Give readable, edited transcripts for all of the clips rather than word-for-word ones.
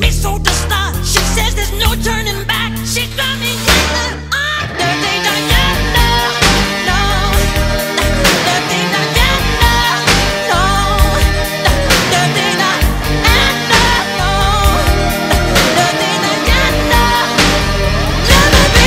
me so to start. She says there's no turning back. She got me dirty Diana. No, dirty Diana. No, dirty Diana. No, dirty Diana. Let me be.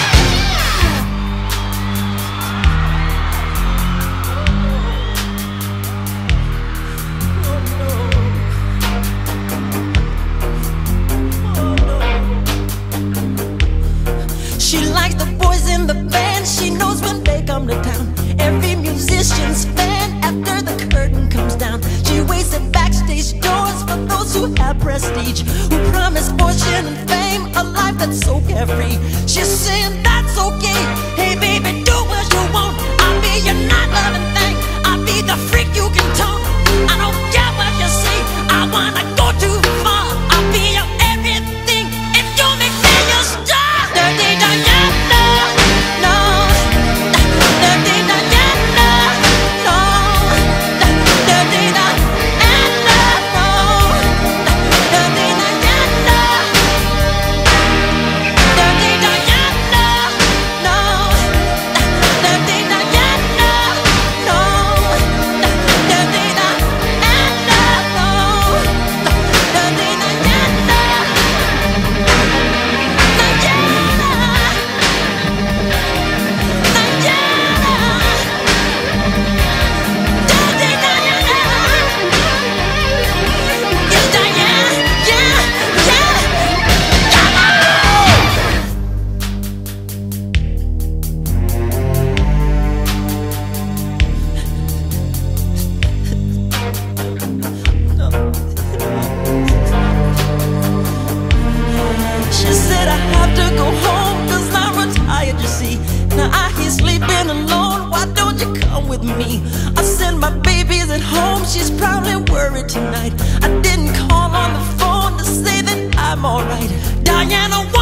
She likes the boys in the band. She knows when they come to town. Every musician's fan after the curtain comes down. She waits at backstage doors for those who have prestige, who promise fortune and fame, a life that's so carefree. She's saying that's okay. Hey baby, do what you want. I'll be your not-loving thing. I'll be the freak you can talk. I don't care what you say. I wanna go too far. I'll be your everything if you make me your star. Dirty Diana, no. Dirty Diana, no. Dirty Diana, no. Dirty Diana. Dirty Diana, no. Dirty Diana, no. Dirty Diana, no. Dirty She said I have to go home 'cause I'm retired, you see. Now I hear sleeping alone, why don't you come with me? I said my baby's at home, she's probably worried tonight. I didn't call on the phone to say that I'm alright. Diana,